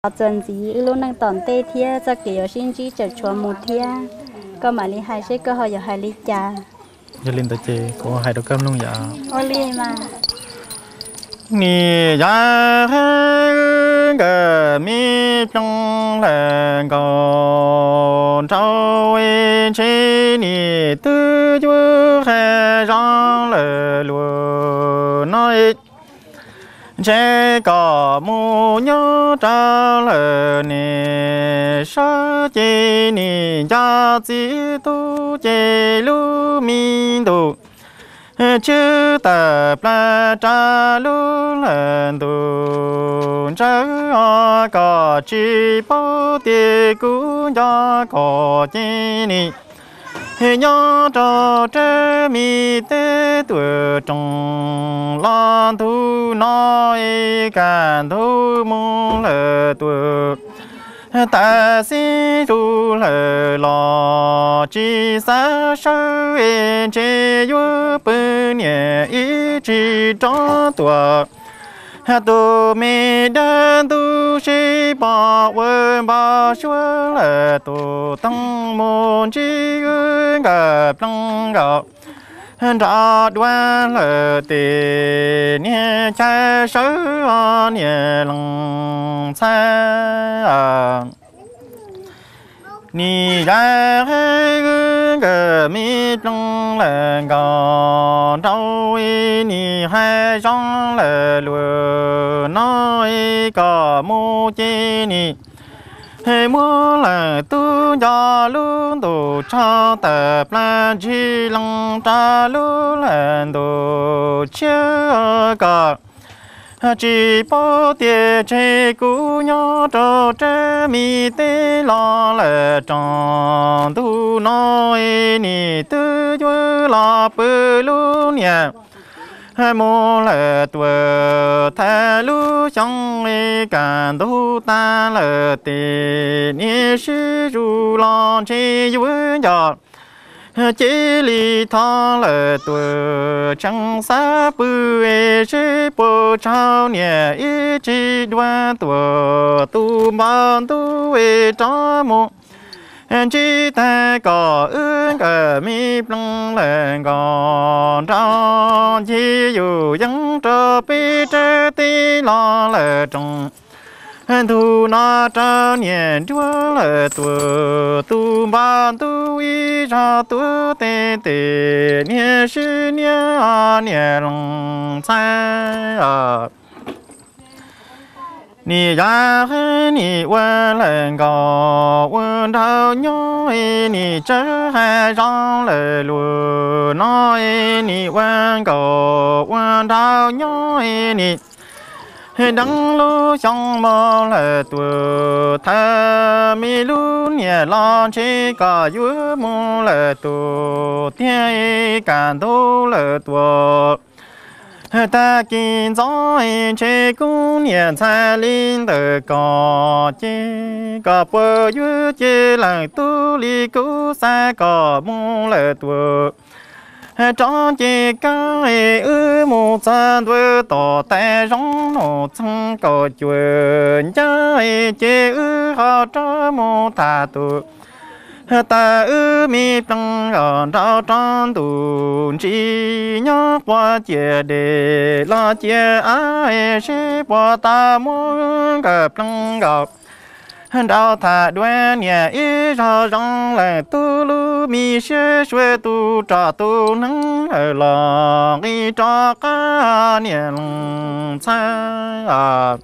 Chân gì luôn đang tòn tê thia cho kiểu xin chỉ chật chua một thia có mà li hai sẽ có họ giờ hai li trà giờ lên tới chị có hai đồ cơm luôn dạ ô li mà nì ya cái mi trong là còn trâu trên nì tư chúa hay rong lờ lùa nói chế có mu nhớ trả lời nè sa chế nè cha chỉ tu chế lu mi tu chữ tập la trả lu lần tu trả có chỉ bảo địa cũng cho có chế nè nhớ cho trẻ mi tế tuổi trong lan thu nói càng thu mong lệ tuổi ta xin ru lệ lo chỉ xa sơ em chế yếu bên nhẹ ý chỉ cho tuổi tu mi đơn tu sĩ bảo quân bảo chúa là tu tăng môn chỉ gặp tăng gặp ra đoan là tiền nhẹ trái sớ nhẹ lòng xa ni ra cái mi trong là còn đâu ni hai trong là lừa nói có mu chi ni hay muốn là tu cho luôn tu cho tập là chỉ lòng ta luôn là tu chưa có chỉ bảo địa chế cũ nhớ cho trẻ mi tế lo là tròn tu nói ni tư chúa lo bự luôn nha hai mô là tuổi thay lũ trong càng tu ta là tiền ni sư ru lo chi vui nhỏ chỉ li thọ là tuổi chẳng xa bự sư bồ trao nhẹ ý chỉ đoan tuổi tu ban tu cho một chỉ ta có ơn cả mi plong lên còn trong chỉ dù dân cho bi trái ti lo là trong thu nó cho niên chúa là tuổi tu ban tu ý ra tu tê tê niên sư niên lòng sai ni ya he ni wen len go wen dao nhớ ni chớ hai rong lệ lùa nói ni wen go wen dao nhớ ni đắng lu trong mơ lệ tuổi tha mi lu nhẹ lo chỉ có dưới mơ lệ tuổi thiên càng tu lệ tuổi ta kinh gió chế cũng nhận sai linh từ có chế có bờ dưới chế lại tu li cứu xa có mong lệ tuổi trong chế cái một gian đôi tỏ tay giống nổ chân có chuyện chơi chế họ cho một thà tuổi ta mi tăng ở trong trong tù chỉ nhớ qua chia để lo chia ai sẽ qua ta muốn gặp tăng gặp đào thà đoan nhà ý ra rong là tu lu mi sẽ xuê tu trà tu nắng ở lòng đi cho cá niệm xa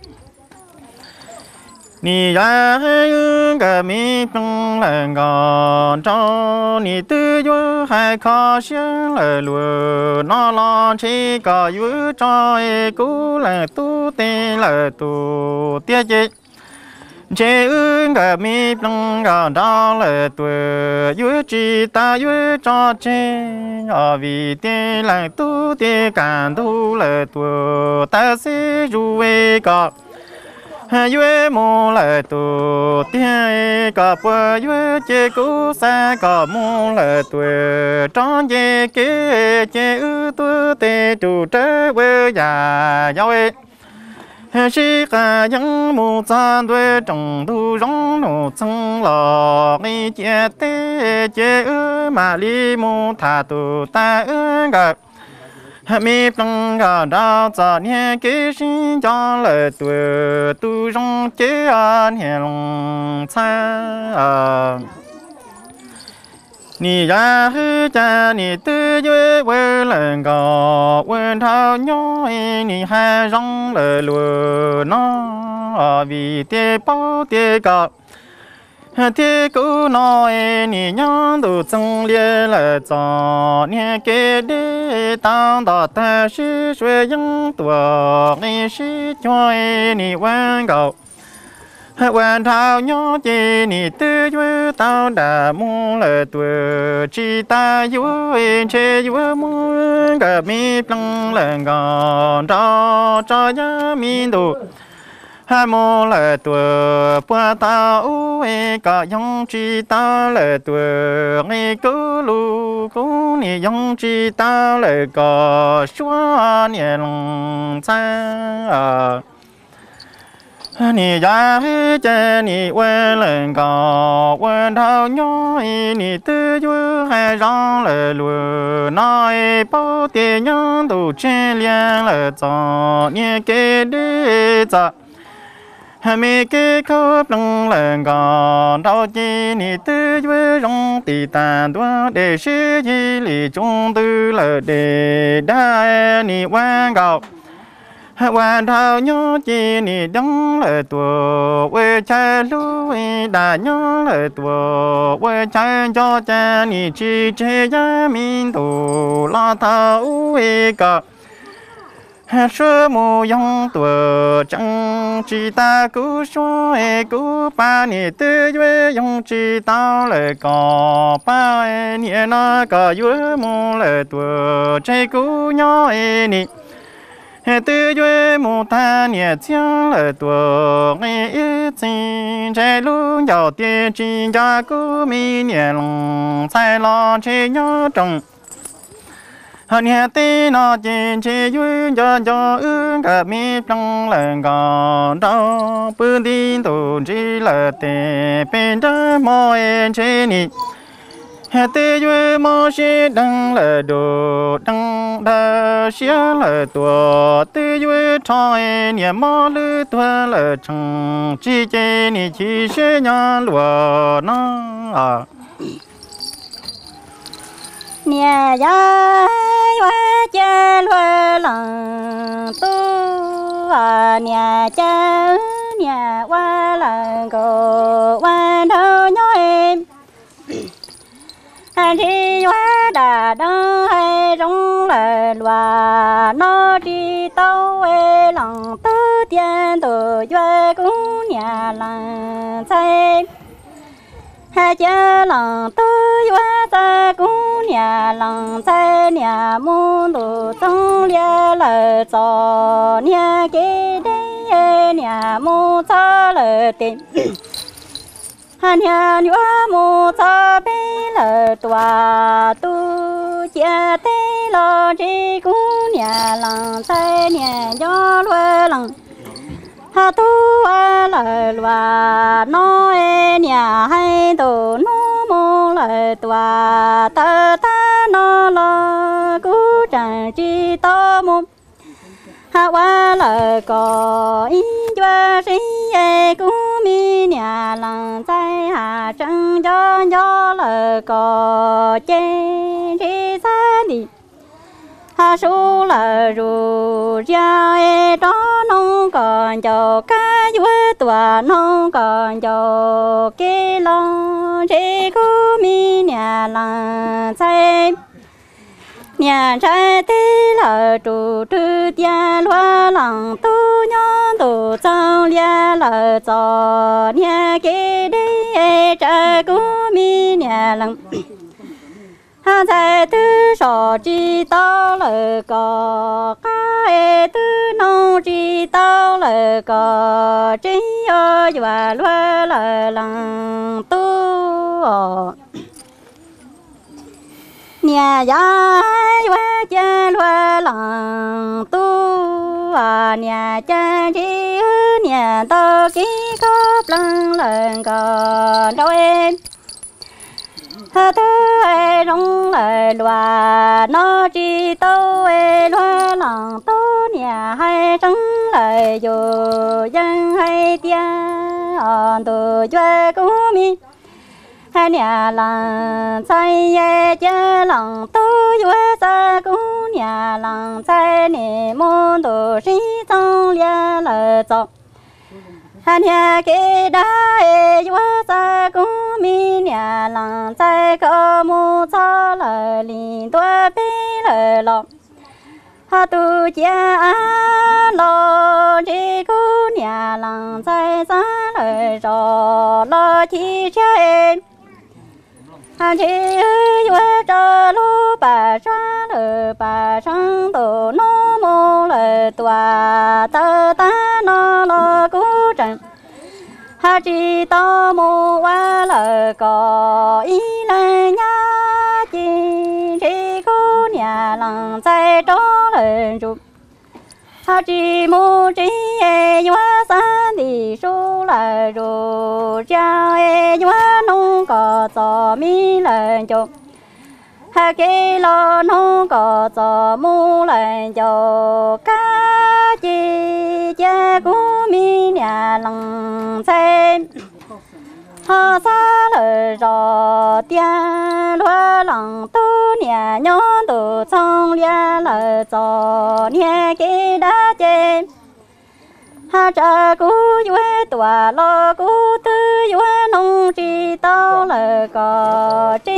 ni ya cái mi trong là còn cho ni tư yo hai khó xiên là lùa nó lo chỉ có yu cho cú là tu tê là tu tia chế chế cái mi trong còn đó là tuổi yu chỉ ta yu cho chế ở vì tê là tu tê càng tu là tuổi ta sẽ ru về có yue mô lệ tu tiên cả bờ yue chế cú xa cả mô lệ tuổi trong chế kế chế ư tu tê chủ trế quê già giáo ê sĩ cả những mù gian đuôi trồng thu rong nụ chân lò đi chia tê chia mà li mù thả tụ ta gặp mi plong ga đào cho nhẹ kế sinh cho lời tuổi tu rong chế an hiền lòng xa nì ya hư cha nì tư duy quê lần gò quên thao nhói nì hai rong lời lùa nó vì tê bao tê gặp thế cũ nói nì nhon đủ chân lia lời cho nè kế đê tăng đỏ ta sĩ suy dân tuổi nì sĩ choi nì quan cầu quan thao nhó chi nì tư duy tao đã mua lời tuổi chi ta vui chê vui mua gặp mi plong lần gòn cho nhá mi đủ hai mô lời tuổi qua tao cả dòng chi ta lời tuổi nghe cứ lu cũng nì dòng chi ta lời có xóa nè lòng xa nì giá chê nì quê lần có quên thao nhói nì tư duy hai rong lời lùa nói bao tiền nhân đủ chê liên lời cho nhé kê đế cho mi kê khớp lưng lần còn đau chi nì tư duy rong tì tàn đua để sĩ chi lì trung tư lời để đa nì quan gạo quan thao nhớ chi nì đắng lời tuổi quê cha lũ đã nhớ lời tuổi quê cha cho cha nì chi chê giá min tù lo thao cả sơ mù dòng tuổi chẳng chỉ ta cứ xóa cứ ba nì tư duy dòng chỉ tao lời có ba nì nó có dưới mù lời tuổi chạy cứ nhỏ nì tư duy mù ta nì chiang lời tuổi nghe ít xin chạy luôn giàu tiền chỉ cho cứ mi nì lòng sai lo chế nhớ trong hân hè tê nó trên chế dưới cho gặp mi trong lần còn đâu bữa tin tụ chỉ là tê bên đó mọi chế nị hè tê dưới mô sĩ đăng là đồ đăng đa xía là tua tê dưới thôi nhẹ mô lư tua là chẳng chỉ chế nị chỉ xế nhỏ lùa nó nhà gia hoa cha lúa lòng tu nhà cha nhà hoa lòng cổ hoa đâu nhói em thì hoa đã đâu hay rong lời loa nó đi tàu lòng tư tiền tổ duy cũng nhà lòng say hai cha lòng tôi qua ta cũng nhà lòng say nhà muốn đồ trong lia lời cho nhà kế đây nhà muốn cho lời tình nhà nhua muốn cho bé lời tòa tu chia thế lo chỉ cũng nhà lòng say nhà gió lúa lòng ha tu lời loa nói nhà hay tu nó mô lời tòa ta ta nó lo cú chẳng chi to mô ha qua lời có ý cho sĩ cú mi nhà làng trái hà trăng cho lời có chê chi xa đi ha số là ru ra đó nông còn cho cá dưới tòa nông còn cho cái lon chỉ có mi nhà làng xây nhà trai thế là trụ trư tia loa làng tu nhon tu trong lia là cho nhà cái đấy trai có mi nhà làng ha thầy tư sò chi tao lời có cái tư nông chi tao lời có chi ơi và loa lời lăng tu nhà gia và cha loa lăng tu nhà cha chi nhà to kí khóc lăng lần còn đâu em thứ ai rong lời loa nó chỉ tâu ai loa lòng tâu nhà hay trắng lời dù dân hay tia on tu chơi cú mi hai nhà làng say chơi lòng tâu vui sa cú nhà làng say nè môn tu sĩ trong lia lời chọc hai nhà kia đã vui sa cú mi nhà làng say có mu cho lời liền tua bi lời lọc ha tu cha lo chỉ cú nhà làng say xa lời rò lo chi chơi ha chỉ vui cho lu bà cha lời bà sang tổ nó mô lời tòa ta ta nó lo cú trần ha chỉ to mô qua lời có ý lời nhá chỉ cú nhà làng say đó lời chụp ha chỉ mô chỉ hoa san thì số lời rồi cha hoa nông có gió mi lời chụp ha cái lo nông có gió mu lời chụp cá chi cha cú mi nhà làng say ha xa lời rồi tia loa lòng tu nhà nhón tu trong lia lời gió nhà kia đã chê ha cha cú vui tòa lo cú tư vui nông chi tao lời có chi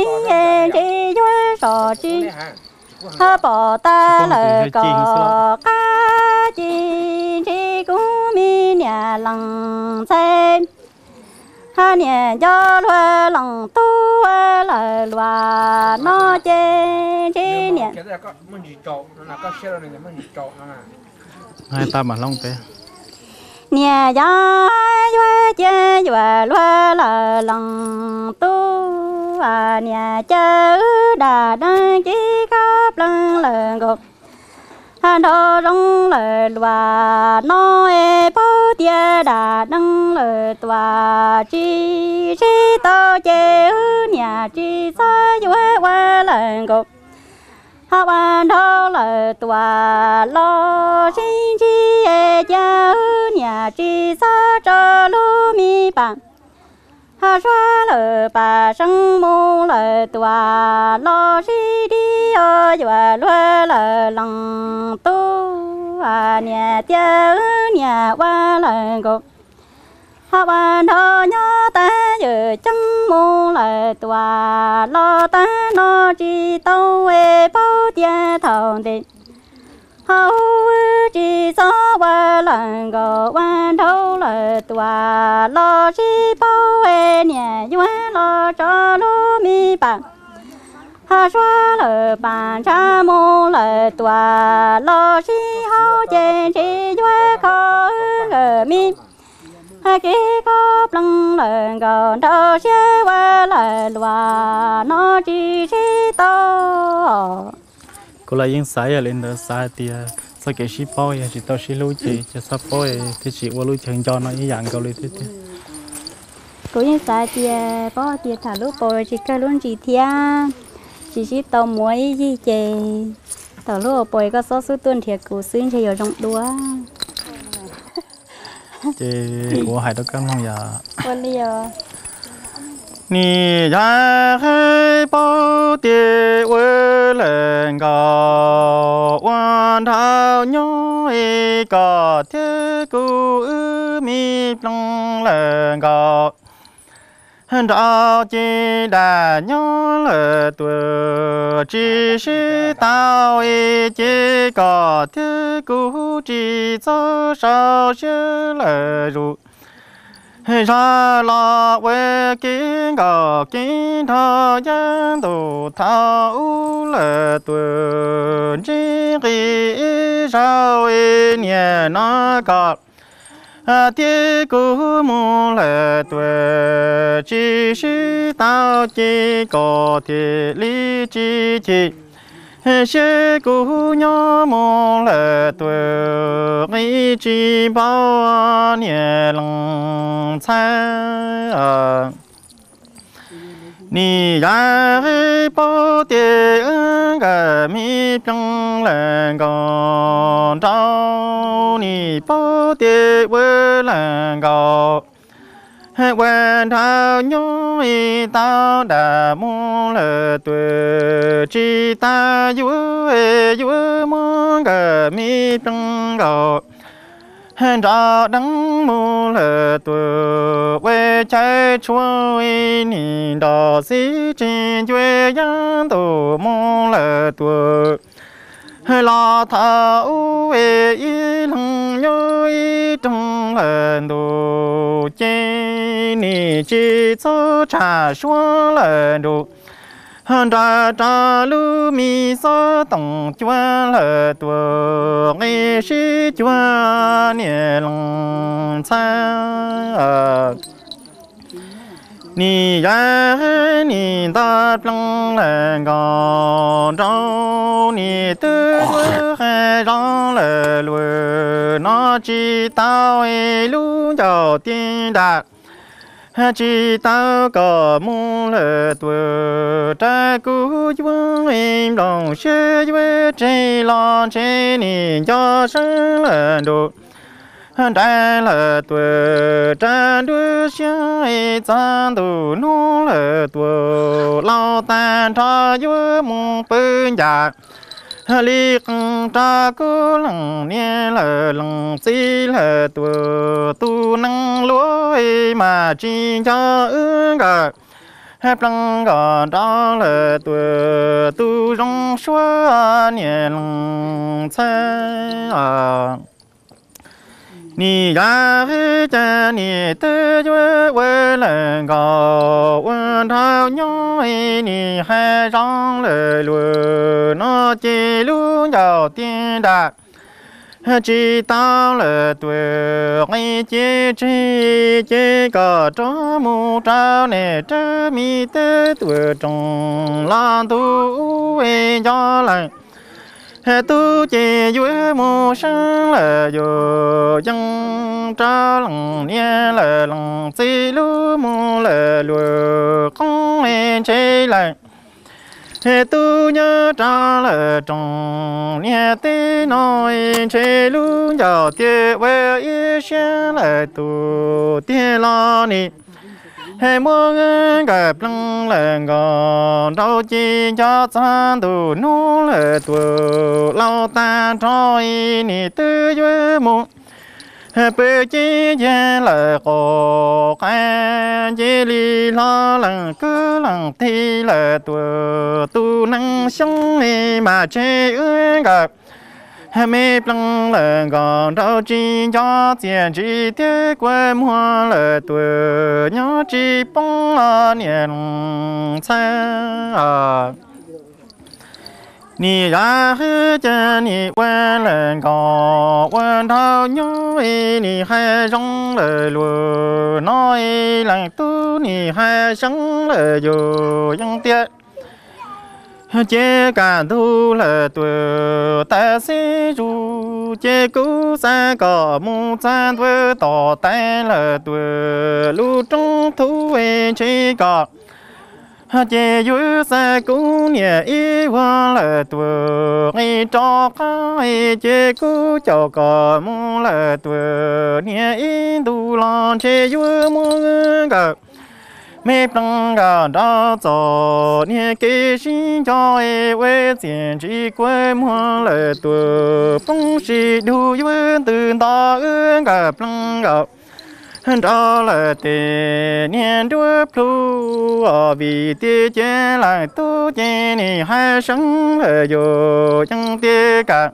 vui sò chi ha bỏ ta lời có cá chi cú mi nhà lăng xem ha nhà cho loa lòng tu lời loa nó chê chi nhà hai ta mà long pe nhà cho vui chê vui loa lời lòng tu nhà chớ đà đăng chỉ khắp lăng lời gục han thọ rong lời loa nói bao tia đà đăng lời tòa chi to chê nhà chi sa vui qua lời gục ha ban thọ lời tòa lo sinh chi cha nhà chi sa cho lu mi bàn ha xóa lời bà sân mô lời tòa lo si đi ở và loa lời lòng tu nhà tia nhà qua lời gục ha ban thọ nhớ ta giờ chân mô lời tòa lo ta nó chỉ tâu bao tia thầu đi hậu chỉ gió qua lần gò quan thâu lời tòa lo chỉ bao nhà vui lo cho lúa mi bằng ha xóa lời bàn cha mô lời tòa lo chỉ hậu chê chỉ vui khó ngờ mi ha kí có lăng lời gò đâu xe qua lời loa nó chỉ to cô lại những sai lên đó sai thì sao cái ship boy chỉ tao ship lúa chỉ ship boy thì chỉ qua lúa chừng cho nó như dạng câu lấy thế cô những sai thì bỏ thì thả lúa bồi chỉ cái luôn chỉ thia chỉ tao muối gì chè tao lúa bồi có số số tuần thiệt cô xuyên chỉ ở trong đúa thì của hai đứa con không giờ con đi giờ 你家黑包的为人高，万头牛一个铁骨米中人高，着急的牛了多，只是到一几个铁骨只走少些了路。ra lo về kiến gò kiến thọ giang đồ thảo lệ tuần chỉ khi sao nhà nó có tiếc cũ mù lệ tuần chỉ tao chỉ có thể lý chỉ sẽ cố nhớ mong là tuổi nghĩ chỉ bao nhiêu lòng xa ni ya bao tiền cả mi trong làng còn trâu ni bao tiền với làng còn quen thao nhói tao đã muốn là tuổi chỉ ta vui mong cả mi trong gạo ra đắng mua là tuổi quê trái chúa nhìn đỏ xí trên quê giang tổ mong là tuổi lo thảo về lòng nhớ trong lần đồ trên ni chỉ cho trả xuống lần đồ ra ra lu mi so tổng chúa là tuổi ngày sĩ chúa niệm lòng xa ni ya ni ta plong là gòn rau ni tư hai rong là lùi nó chỉ tao lu giàu tiền đạt chỉ tao có muốn là tuổi trái cũ vương em lòng sẽ với trái lon trái ni cho sáng là đồ đây là tuổi trái đuôi sáng sáng đủ nó là tuổi lao tan cho với mong bên già lý tra cố lòng nia là lòng xí là tuổi tu năng lối mà chỉ cho ứng cả hẹp lòng gòn đó là tuổi tu trong suốt nia lòng xa ni ya cha ni tư với là gò quân thao nhói ni hai rong lời lùi nó chỉ luôn giàu tiền đạt chỉ tao là tuổi ngày chỉ có cho mu trao nè trao mi tới tuổi trong lan tu về cho lại tu chỉ dưới mù sáng là dù dân tra lòng nia là lòng xí lú mù là lùa không nên chế lại tu nhớ tra là trong nia tê nói chế lú giàu tiệt về ý sáng là tu tiệt lo nị hay muốn gặp lăng là gòn đâu chỉ cho san tu nô là tuổi lâu ta trôi ni tư dưới mù bê chỉ là cổ cái chỉ li lo lăng cứ lăng thi là tuổi tu năng sống mà chế gặp mê plăng là gòn đâu chỉ cho tiền chỉ tiếc quên mua là tuổi nhớ chỉ bông là niệm xa ni ra hết chân ni quên là gòn quên thao nhớ ni hai rong là lùa nói là tu ni hai sống là dù dân tiếc chế cả thu là tuổi ta sẽ ru chế cũ xa có mu san với tỏ tay là tuổi lu trong thu về chế có chế dưới xa cũ nhẹ ý hoa là tuổi ngay cho cái chế cũ cho có mu là tuổi nhẹ ý tu lo chế dưới mu gặp mẹ plăng gà đã cho nhẹ kế sinh cho quê tiền chỉ quê mua lời tuổi bông sĩ đủ với từ đó gà plăng gà đó là tiền nhẹ đuôi plu ở vì tiền chế lại tu chế này hai sống ở dù chẳng tiếc cả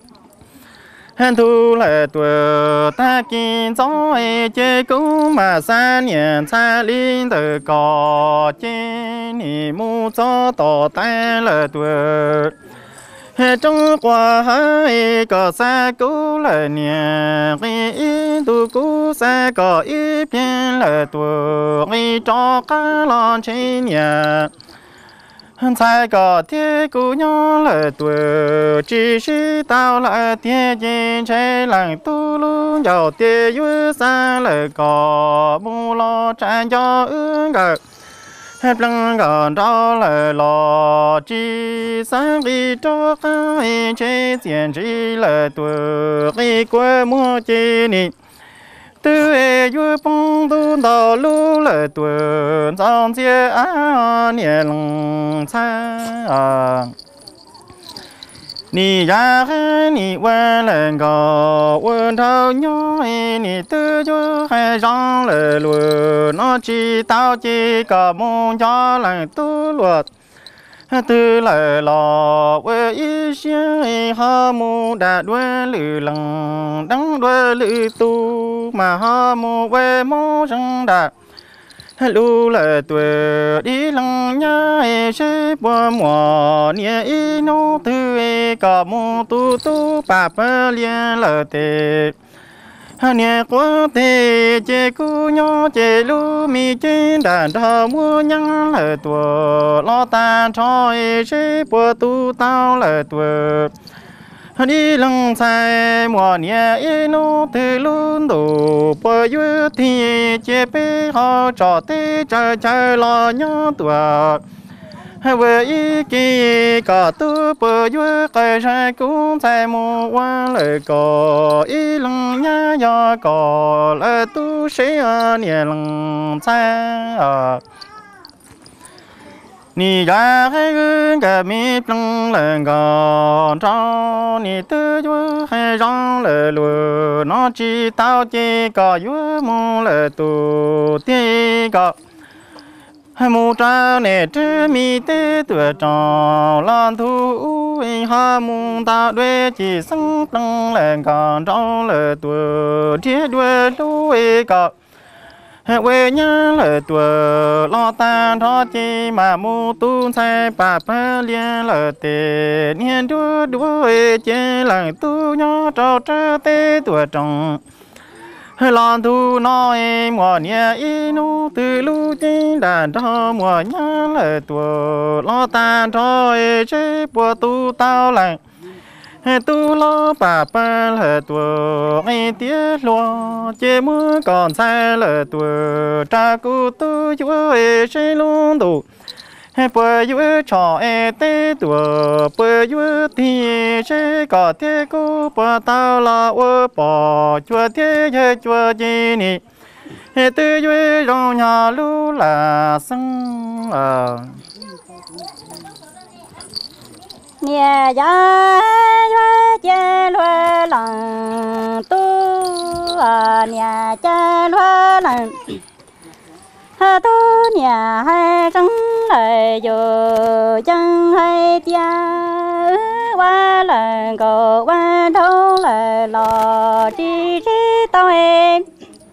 thu là tuổi ta kinh gió chế cũ mà xa nhận xa linh từ cỏ chế ni mu gió tỏ tay là tuổi trong qua hai có xa cũ là nhà cái tu cũ xa có ít biên là tuổi cho cá lon chế nhà sai có thế cũ nhỏ là tuổi chỉ sĩ tao là thế gì chơi làng tu luôn giàu thế vui xa là có bu lo trái cho ứng gờ hết lăng gần đó là lo chỉ sáng đi cho cái chơi tiền chỉ là tuổi cái quê mua chi nị từ ấy vui bông tu đào lú là tuổi trong chia á nhẹ lòng xa nị ra cái nị qua là gò quên thâu nhói nị tư chú hay rong là lùa nó chỉ tao chỉ có mong cho là tu luật từ lời lò với ý xưa họ mu đã đuôi lử lằng đắng đuôi lử tu mà họ mu về mu răng đã lu lời tuổi đi lằng nhá sẽ bùa mùa nia ý nô tư có mu tu tu bà bơ liên lời tệ nia quá tệ chế cu nhỏ chế lu mi chế đàn thờ mua nhang lời tuổi lo ta cho sẽ bùa tu tao lời tuổi đi lăng sai mùa nia ý nô tư luôn đủ bùa yu thì chế bê họ trò tê chờ chờ lo nhỏ tuổi với ý kỳ có tu bờ dưới cây sai cũng sai mùa qua lời có ý lăng nhá do có lời tu sĩ nhẹ lăng sai nì ra cái gương cái mi lăng lời có cho nì tư dưới hay rong lời lùa nó chỉ tao chỉ có dưới mù lời tu ti có mu trao nè chứ mi tê tuổi trò lan thu ha mu ta đuê chỉ sống tăng lên còn trong lời tuổi chia đuê đuôi cọ quê nhớ lời tuổi lo ta thọ chi mà mu tu sai bà phá liên lời tê niên đuôi đuôi chế lần tu nhớ trò trơ tê tuổi tròn lan thu nói mùa nia ý nu từ lu chính đàn cho mùa nhá lời tuổi lo ta cho chế bùa tu tao lại tu lo bà ba lời tuổi ai tiếc lo chế mưa còn sai lời tuổi cha cu tu chúa chế luôn đủ bữa dưới trò tê tuổi bữa dưới thì sẽ có thế cô bữa tao là ô bỏ chùa thế chơi chùa gì nè từ dưới trong nhà lũ là sông nhà gia cha loa lòng tu nhà cha loa lòng tu nhà hai trắng lời dù chân hay tia qua lời cầu qua đâu lời lò chi chi tao em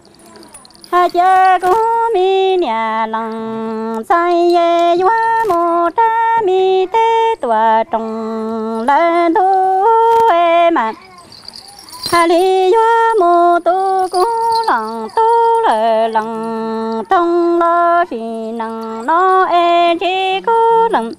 hai cha của mi nhà lòng say ye qua một ta mi tê tua trồng lên thu em mà hà li qua một tu cũ lòng tu lời lòng trong lo chỉ năng nó em chỉ cố lòng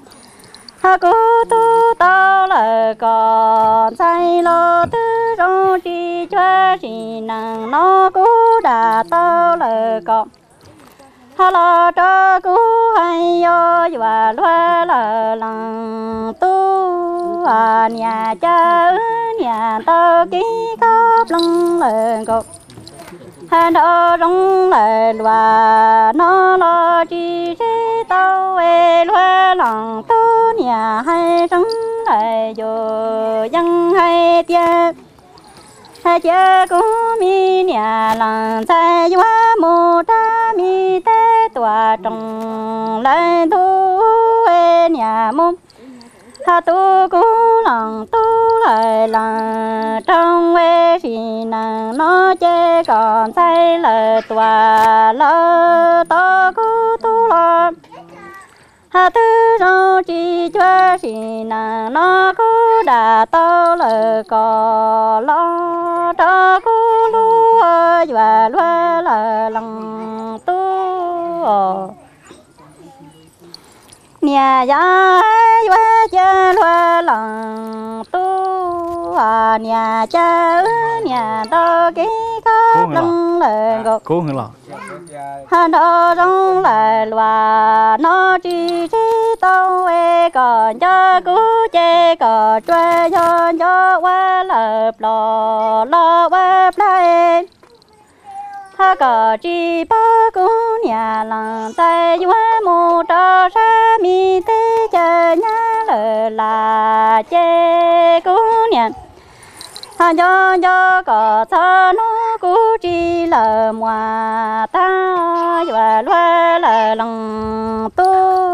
hà cố tu tao lời còn say lo tư trong chỉ cho chỉ năng nó cố đã tao lời còn hà lo cho cố hay yo và loa lời lòng tu nhà cha nhà tao ký cóp lăng lời cột hà đó rong lời loa nó lo chi chế tao về loa lòng tu nhà hay rong lời dù dân hay tia hai cha của mi nhà lòng sai quá mù ta mi tê tòa trồng lên thu nhà mông hà tu cú lòng tu lời là trong quê thì nàng nó chê còn say lời tòa lỡ to cú tu lo hà tư rau chi cho thì nàng nó cú đã to lời cò lo to cú lúa và loa lời lòng tu nhà ya wa cha loa lòng tu nhà cha nhà đó cái có lăng lệ gọc cố hơn là hà đó trong lại loa nó chỉ tao e còn cho cú chê còn chơi cho qua lập lo qua play ha có chỉ ba cú nhà làng tay qua một trò sa mi tê chờ nhá lờ là chê cú nhà ha do có cho nó cú chỉ lờ mua ta và loa lờ lòng tu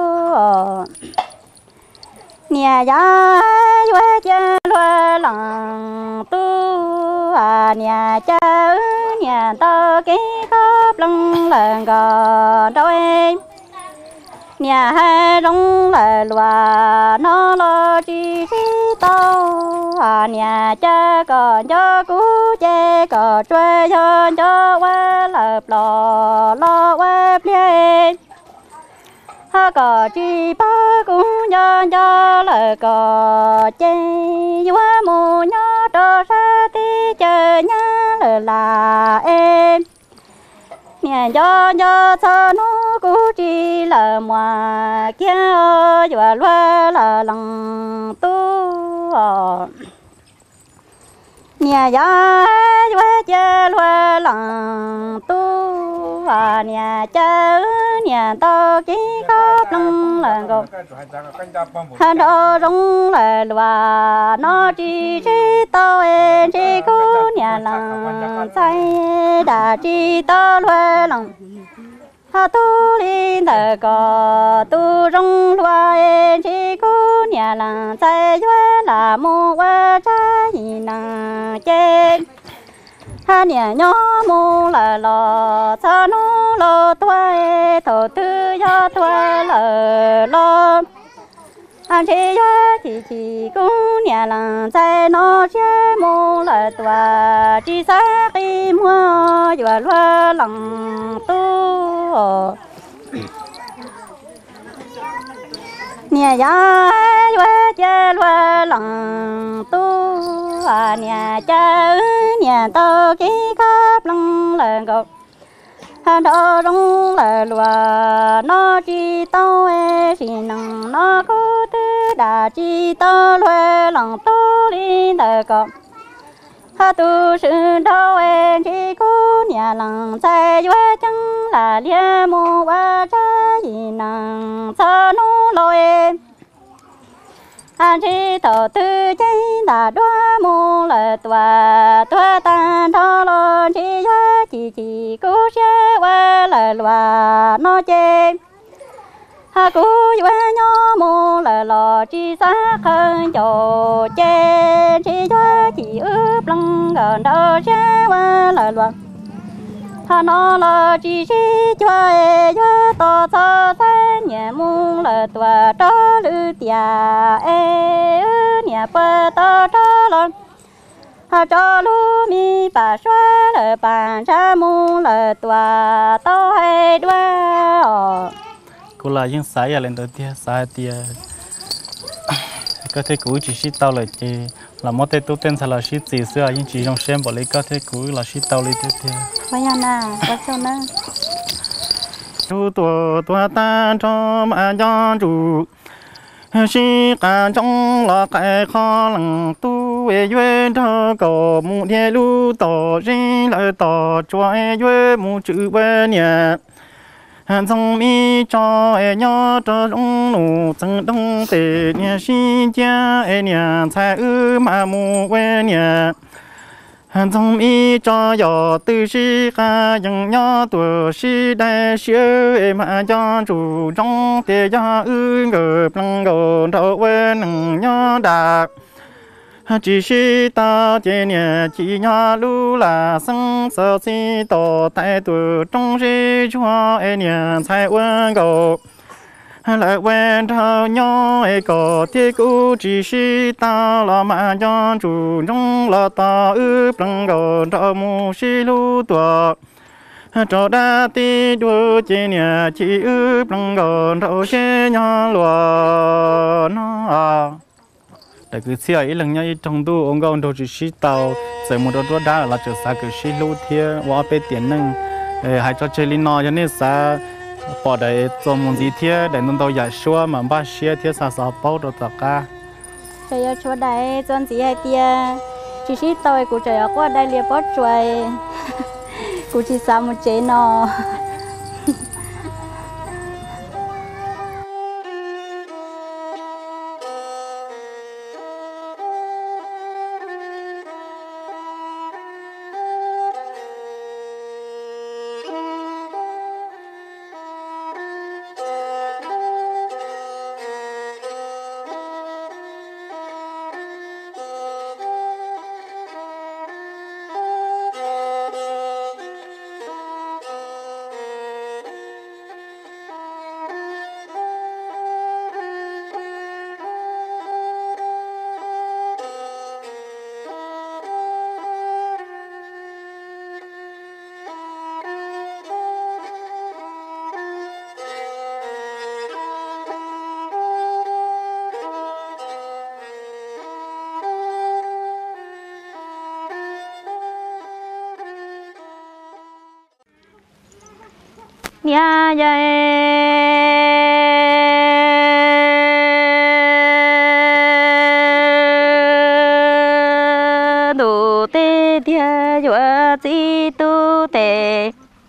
nhà ya wa cha loa lòng tu nhà cha nhà to cái khóc lăng lợn gò đôi nhà hai rong là loa nó lo chi tao nhà cha còn cho cú chê còn chơi cho qua lập lo qua play ha có chi ba cũng cho lời có chê qua mù nhớ trò ra tí chờ nhá lời là em nhà cho cho nó cú chi là mà kia và loa là lòng tu nhà ya wa cha loa lòng tu nhà cha nhà to cái có lăng là gọc hà đó rong là loa nó chỉ tao em chỉ có nhà làng say đã chỉ tao loa lòng hà tu đi thờ cò tu rong loa em chỉ có nhà làng say là mua qua trái nàng trên ha nhà nhỏ mu là lò sa nó lò toa thổ tư do toa lờ lo anh chỉ cũng nhà làng trái nó chơi mu là toa chỉ sa đi mua và loa lòng tu nhà ya wa cha loa lòng tu nhà cha nhà to cái khắp lăng lợn gọc hà đó rong là loa nó chỉ tao e chỉ nằng nó có tư đã chỉ tao loa lòng tu đi đời cọp hà tu sự đâu e chỉ có nhà làng trái wa chẳng là lia mù wa trái nằng sa nó lôi anh chỉ tàu tư cháy đã đoá mù là tòa tan thọ lo chỉ cố chế qua là loa nó chê ha cố qua nhỏ mù là lò chỉ xác hơn chỗ chê chỉ ướp lăng gần đâu chế qua là loa ha nó là chỉ cho to to thế nhà mung là tòa đó lư tia nhà bờ to đó là ha cho lu mi bà xóa là bàn cha mung là tòa to hay đoa cô là những sai lên đầu tiên sai tia có thể cúi chỉ tao lại chỉ là một cái tu tiên là chỉ chỉ sửa những chỉ trong xem bỏ lấy có thể cúi là chỉ tao lấy thế bây giờ nè có sao nè chú tua ta cho mà cho chú chỉ cả trong là cái khó lằng tu về duyên thơ có một địa lưu tỏ riêng lại tỏ cho duyên một chữ bên nhà hàng sông mi cho nhỏ cho đông nụ chân đông tề nhà xin cha nhà sai mà mu quen nhà hàng sông mi cho gió từ si ca dừng nhỏ tuổi si đại siêu mà cho chủ trong tề cho ngờ lăng gồ đầu quen nhỏ đạt chỉ si ta trên nhà chỉ nhỏ lu là sinh sợ si tổ tại tuổi trong si cho nhà sai quen gồ lại quen thao nhỏ có thiết cũ chỉ si ta là mà cho chủ trong là ta ướp lăng gồ đầu mu si lu tuổi cho đã tí đua chế nhà chỉ ướp lòng gòn thâu xe nhỏ lúa nó tại cứ xe ấy lần nhau trong tu ông gòn thâu chỉ xí tàu rồi một đôi đá là chờ xa cứ xí lú thiê qua bên tiền nâng hai cho chơi linh nó cho nên xa bỏ đấy cho một gì thiê để nông tàu giải xua mà ba xe thiê xa xa bao đồ tất cả trời chúa đấy chọn gì hay tia chỉ xí tàu của trời qua đây liền bớt chuối cụ chỉ sao một chế nó nhà dạy đủ tê thia dọa chi tu tê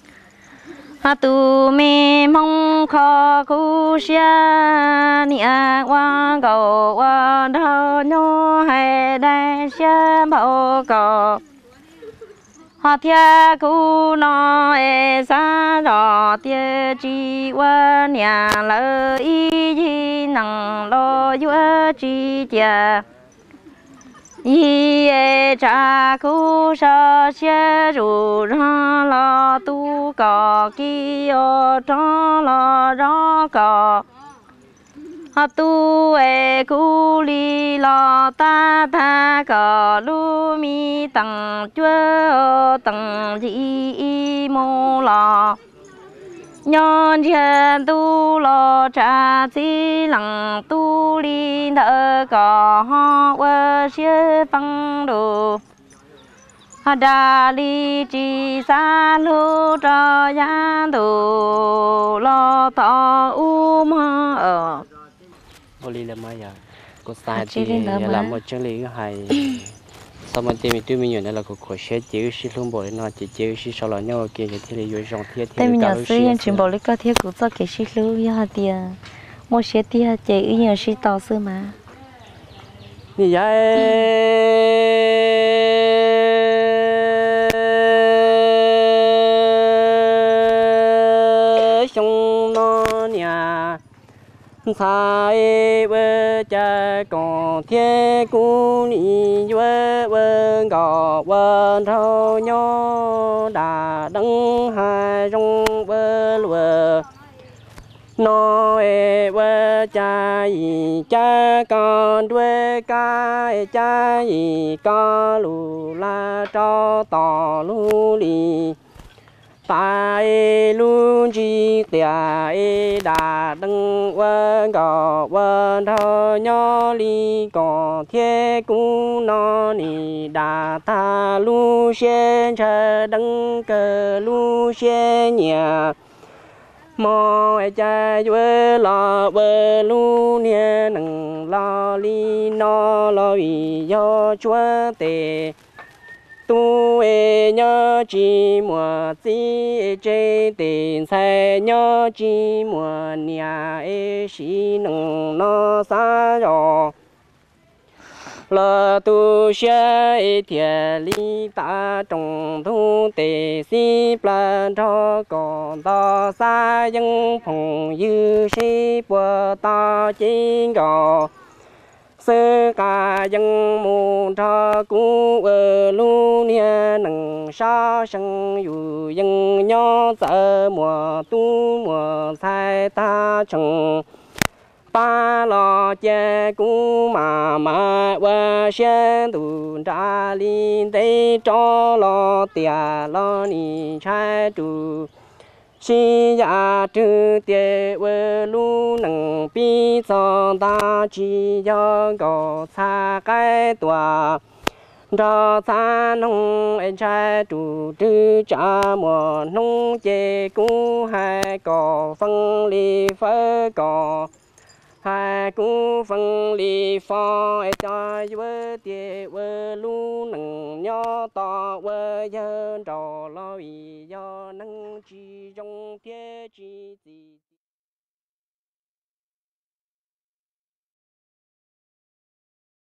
tu mi mong khó khu xia nia qua cầu qua thao nhô hay đại xia bảo cầu thiên khu nó xa rõ tiêu chỉ qua nhà lỡ ý gì năng lo dua chỉ chia ý cha khu sa xe rủ ra lo tu cỏ kia cho lo rõ cỏ tu cu li lo ta ta cỏ lu mi tầng chúa tầng dị mô lo nhân thiên tu lo cha chi lăng tu li thơ cỏ ho quơ xế phăng đồ đa li chi sa lu cho gia đồ lo to ma ở bồ lì là mấy giờ cô sai thì làm một chân lý hay sau mà tìm tôi mình nhận là cô sẽ chịu sự luôn bồ nó chỉ chịu sự sau đó nhau kia thì là vô trong thiết thì mình nhận sự hiện chuyện bồ lì có thiết cũng cho cái sự lưu như hạt tiền một sẽ tiền chỉ nhiều sự tao sư mà như vậy xong nó nhà sai vợ cha còn thiên cú ni vợ vợ gò vợ thâu nhau đã đăng hai trong vợ lừa nói vợ cha gì cha con đuôi cái cha gì con lù la cho tỏ lù đi tại luôn chỉ để đã đăng vợ gò vợ thâu nhau li còn thiên cú nó ni đã ta lu sen chờ đăng cờ lu sen nhà mò cha vợ lo vợ lu nia nằng lo li nó lo vì do chúa tề tu nhớ chỉ mùa chỉ chế tiền sai nhớ chỉ mùa nhà sĩ nằng nó xa rồi là tu sẽ thiệt lý ta trồng thu tề si plan cho còn ta xa dân phòng dư sĩ bờ ta chính gò sơ cả dân mù cho cú lu nia nằng sa sân yu dân nhỏ sợ mùa tu mùa sai ta trồng ba lo che cú mà vợ sen tu ra linh tây cho lo tia lo ni trái tu xin ya trừ tiệt vợ lu nâng bi cho ta chỉ cho có xa cái tòa cho xa nông em trai chủ trừ cha mùa nông chê cú hai cò phân ly phơi cò hai cú phân ly phò em trai vợ tiệt vợ lu nâng nhỏ to vợ dân trò lo vì do nâng chi trong tiệt chi gì